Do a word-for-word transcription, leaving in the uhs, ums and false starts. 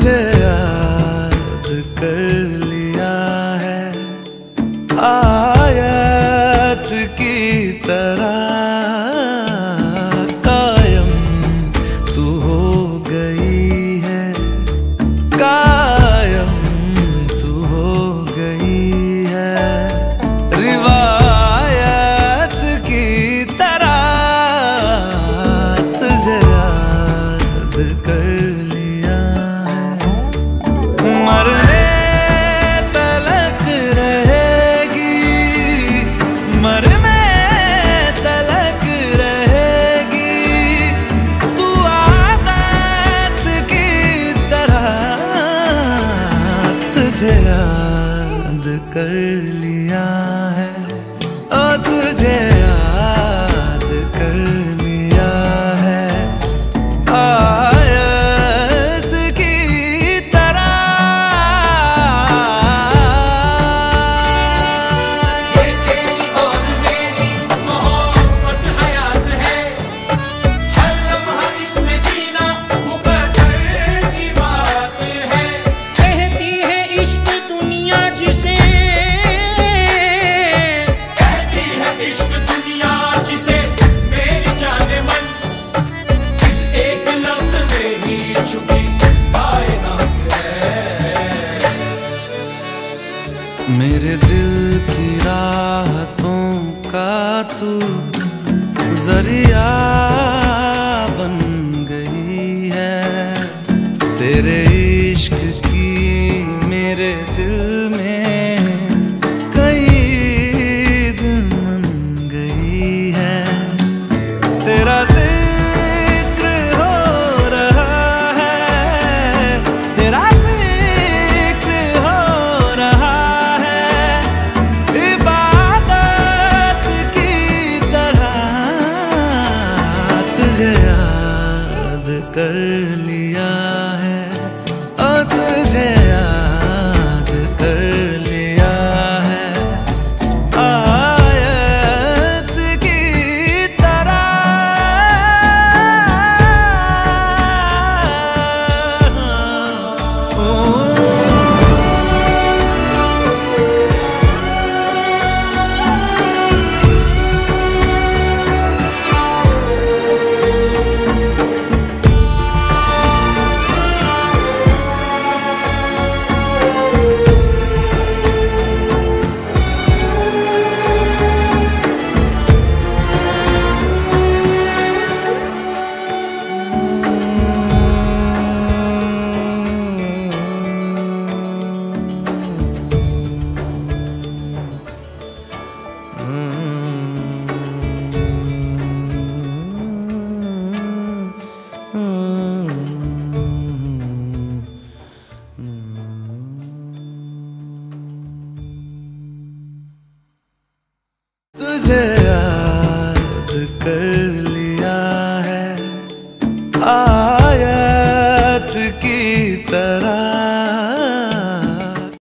तुझे याद कर लिया है आयत की तरह, कायम तू हो गई है, कायम तू हो गई है, रिवायत की तरह तुझे याद कर लिया है। मरने तलक रहेगी, मरने तलक रहेगी तू आदत की तरह, तुझे याद कर लिया है, ओ तुझे याद कर लिया है आयत की तरह। ये तेरी और मेरी मोहब्बत हयात है, हर लम्हा इसमें जीना मुकद्दर की बात है। कहती है इश्क दुनिया जिसे, कहती है इश्क दुनिया जिसे, मेरी जाने मन इस एक लफ्ज में ही छुपी कायनात है। मेरे दिल की राहतों का तू जरिया बन गई है, तेरे इश्क की मेरे दिल में कई दिन मन गई है, तेरा जिक्र हो रहा है, तेरा जिक्र हो रहा है, इबादत की तरह तुझे याद कर लिया है, ओ तुझे याद कर लिया है आयत की तरह। ओ तुझे याद कर लिया है आयत की तरह।